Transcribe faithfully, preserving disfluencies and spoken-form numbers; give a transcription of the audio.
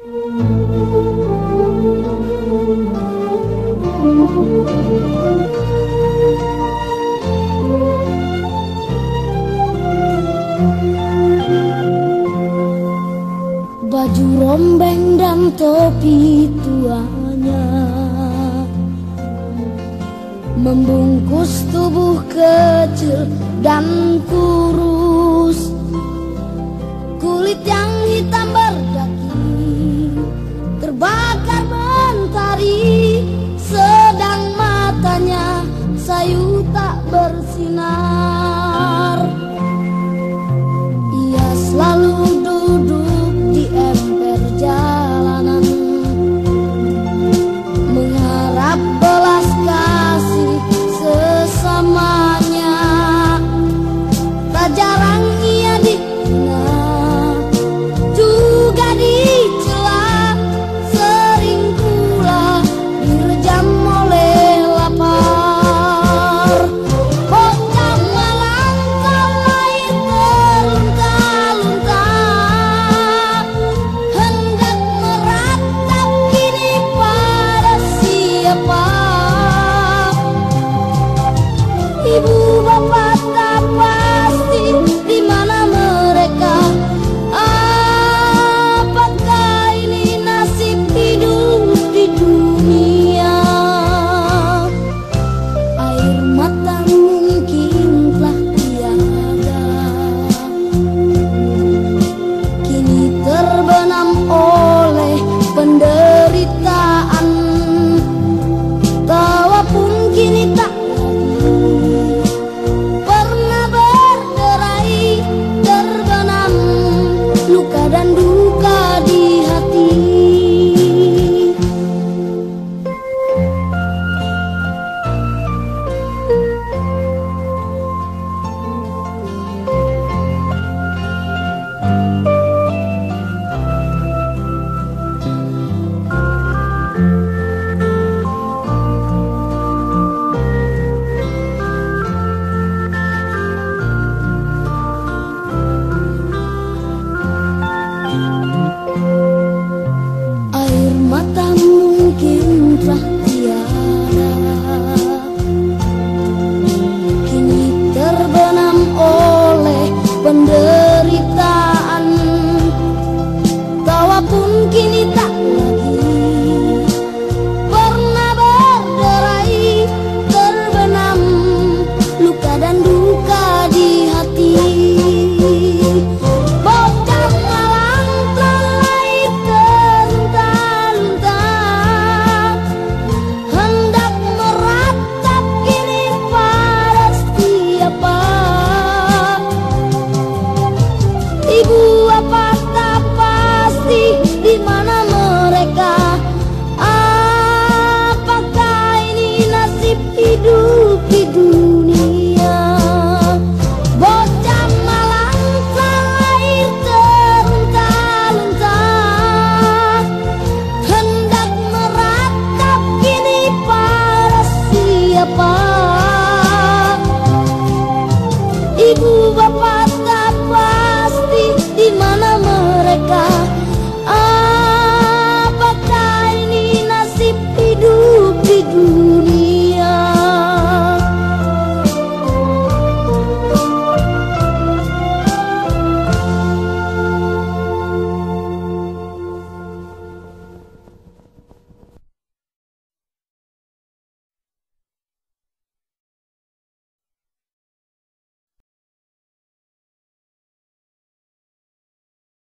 Baju rombeng dan topi tuanya membungkus tubuh kecil dan kurus, kulit yang hitam berdaki terbakar mentari, sedang matanya sayu tak bersinar. Ia selalu duduk di emper jalanan, mengharap belas kasih sesamanya. Tak jarang ia dihina, juga dicela, sering pula direjam oleh lapar. Bocah malang kau lahir terlunta-lunta, hendak meratap kini pada siapa? Ibu bapak tak pasti di mana mereka. Apakah ini nasib hidup di dunia? Air mata mungkin telah tiada, kini terbenam oleh penderitaan. Tawa pun kini tak pernah berderai, terbenam luka dan duka di hati. Air mata mungkin telah tiada, kini terbenam oleh penderitaan. Tawa pun kini tak lagi pernah berderai, terbenam luka dan duka di hati. Bocah malang telah lahir terlunta-lunta, hendak meratap kini pada siapa? Ibu apa tak pasti di mana mereka. Apakah ini nasib hidup di dunia? Bocah malang telah lahir terlunta-lunta, hendak meratap kini pada siapa? Ibu bapak